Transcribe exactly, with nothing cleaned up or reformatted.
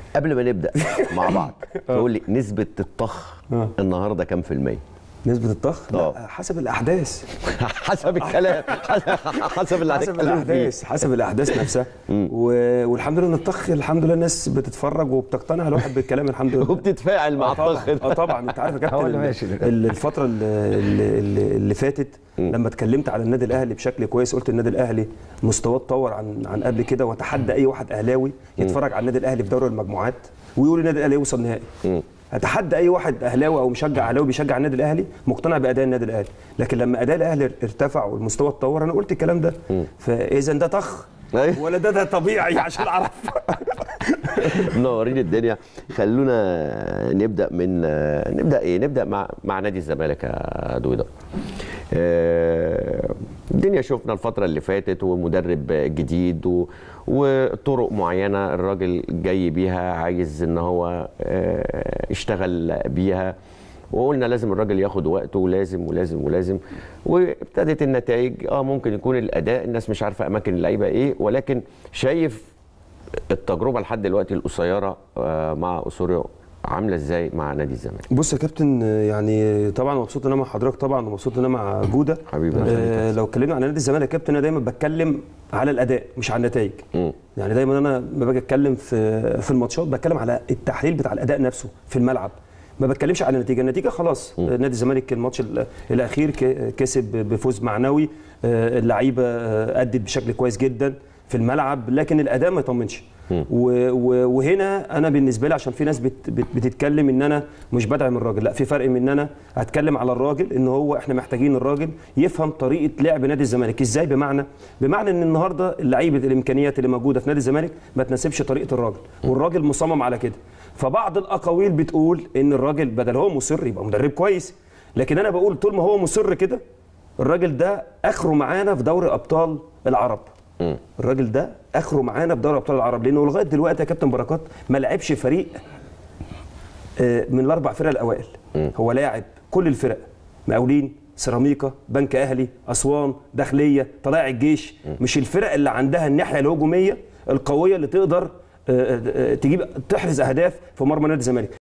قبل ما نبدا مع بعض تقول لي نسبه الطخ النهارده كام في الميه؟ نسبة الطخ؟ لا حسب الأحداث. حسب الكلام، حسب الأحداث، حسب الأحداث حسب الأحداث نفسها. والحمد لله إن الطخ الحمد لله الناس بتتفرج وبتقتنع الواحد بالكلام الحمد لله. وبتتفاعل مع الطخ. اه طبعا انت عارف يا كابتن الفترة اللي, اللي, اللي فاتت لما اتكلمت على النادي الأهلي بشكل كويس قلت النادي الأهلي مستواه اتطور عن عن قبل كده، واتحدى أي واحد أهلاوي يتفرج على النادي الأهلي في دوري المجموعات ويقول النادي الأهلي يوصل نهائي. اتحدى اي واحد اهلاوي او مشجع اهلاوي بيشجع النادي الاهلي مقتنع باداء النادي الاهلي، لكن لما اداء الاهلي ارتفع والمستوى اتطور انا قلت الكلام ده. فاذا ده طخ ولا ده ده طبيعي عشان اعرف. منورين الدنيا. خلونا نبدا من نبدا ايه نبدا مع مع نادي الزمالك يا دويدة. الدنيا شفنا الفتره اللي فاتت ومدرب جديد و وطرق معينه الراجل جاي بيها عايز ان هو يشتغل بيها، وقلنا لازم الراجل ياخد وقته ولازم ولازم ولازم، وابتدت النتائج. اه ممكن يكون الاداء الناس مش عارفه اماكن اللعيبه ايه، ولكن شايف التجربه لحد دلوقتي القصيره مع اسوريو عامله ازاي مع نادي الزمالك؟ بص يا كابتن، يعني طبعا مبسوط ان انا مع حضرتك طبعا، ومبسوط ان انا مع جوده حبيبي. آه لو اتكلمنا عن نادي الزمالك يا كابتن انا دايما بتكلم على الاداء مش على النتائج. يعني دايما انا لما باجي اتكلم في في الماتشات بتكلم على التحليل بتاع الاداء نفسه في الملعب، ما بتكلمش على النتيجه. النتيجه خلاص نادي الزمالك الماتش الاخير كسب بفوز معنوي، اللعيبه ادت بشكل كويس جدا في الملعب، لكن الاداء ما يطمنش. وهنا انا بالنسبه لي عشان في ناس بت بتتكلم ان انا مش بدعم الراجل، لا في فرق من ان انا هتكلم على الراجل ان هو احنا محتاجين الراجل يفهم طريقه لعب نادي الزمالك ازاي. بمعنى بمعنى ان النهارده اللعيبه الامكانيات اللي موجوده في نادي الزمالك ما تناسبش طريقه الراجل، والراجل مصمم على كده. فبعض الاقاويل بتقول ان الراجل بدل هو مصر يبقى مدرب كويس، لكن انا بقول طول ما هو مصر كده الراجل ده اخره معانا في دوري ابطال العرب. الراجل ده اخره معانا في دوري ابطال العرب، لانه لغايه دلوقتي يا كابتن بركات ما لعبش فريق من الاربع فرق الاوائل. هو لاعب كل الفرق، مقاولين، سيراميكا، بنك اهلي، اسوان، داخليه، طلائع الجيش. مش الفرق اللي عندها الناحيه الهجوميه القويه اللي تقدر تجيب تحرز اهداف في مرمى نادي الزمالك.